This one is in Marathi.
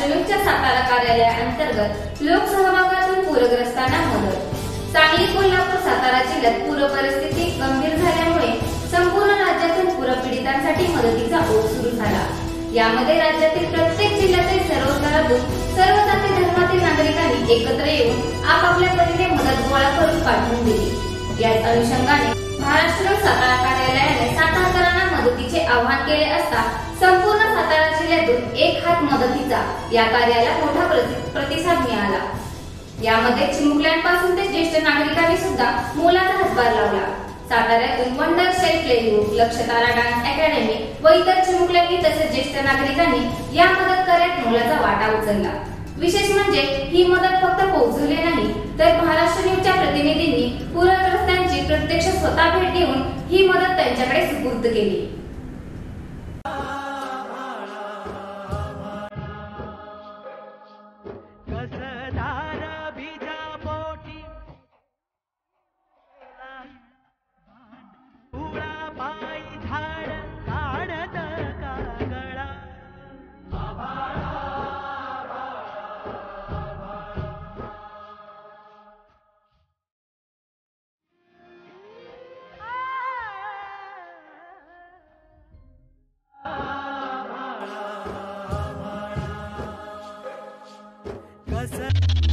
महाराष्ट्र न्यूजच्या सातारा कार्यालयाअंतर्गत लोकसहभागातून पूरग्रस्तांना मदत। सांगली, कोल्हापूर, सातारा जिल्ह्यात पूर परिस्थिती गंभीर झाल्यामुळे संपूर्ण राज्यातील पूरपीडितांसाठी मदतीचा ओघ सुरू झाला। यामध्ये राज्यातील प्रत्येक जिल्ह्यातील सर्व स्तरातून सर्व जाती धर्मातील नागरिकांनी एकत्र येऊन आपापल्या परीने मदत गोळा करून पाठवून दिली। याच अनुषंगाने महाराष्ट्र सातारा कार्यालयाने सातारकरांना मदतीचे आवाहन केले असता संपूर्ण सातारा जिल्ह्यातून एक हात मदतीचा या कार्याला मोठा प्रतिसाद मिळाला। यामध्ये चिमुकल्यांपासून ते ज्येष्ठ नागरिकांनी सुद्धा मोलाचा हातभार लावला। साताऱ्यातून wonder self play group, Lakshatara dance academy व इतर चिमुकल्यांनी तसेच ज्येष्ठ नागरिकांनी या मदत कार्यात मोलाचा वाटा उचलला। विशेष म्हणजे ही मदत फक्त पोहोचवली नाही तर महाराष्ट्र न्यूजच्या प्रतिनिधींनी पूरग्रस्तांची प्रत्यक्ष स्वतः भेट घेऊन ही मदत त्यांच्याकडे सुपूर्द केली। कसं